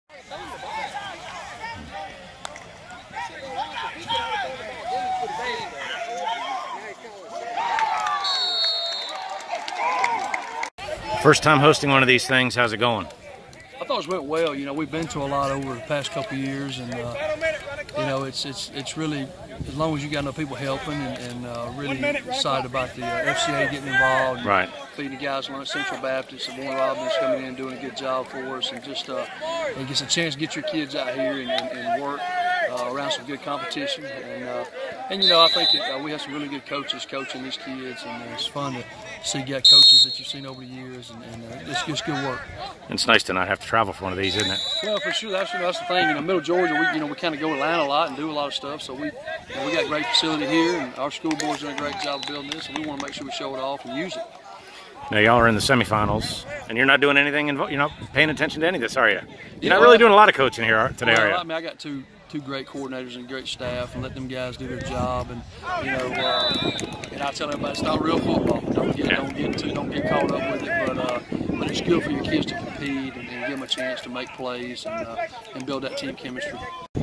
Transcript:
First time hosting one of these things, how's it going? I thought it went well. You know, we've been to a lot over the past couple of years, and you know, it's really, as long as you got enough people helping, and really excited about the FCA getting involved, right? Feeding the guys along at Central Baptist, and Warren Robbins coming in and doing a good job for us, and just it gets a chance to get your kids out here and work around some good competition, and you know, I think that we have some really good coaches coaching these kids, and it's fun to see coaches that you've seen over the years, and it's just good work. It's nice to not have to travel for one of these, isn't it? Well, for sure, that's the thing. You know, Middle Georgia, we kind of go around a lot and do a lot of stuff. So we got a great facility here, and our school board's doing a great job of building this, and we want to make sure we show it off and use it. Now y'all are in the semifinals, and you're not doing anything. You're not paying attention to any of this, are you? You're not really doing a lot of coaching here today, are you? I mean, I got two great coordinators and great staff, and let them guys do their job. And you know, and I tell everybody, it's not real football. Don't get caught up with it. But it's good for your kids to compete and give them a chance to make plays and build that team chemistry.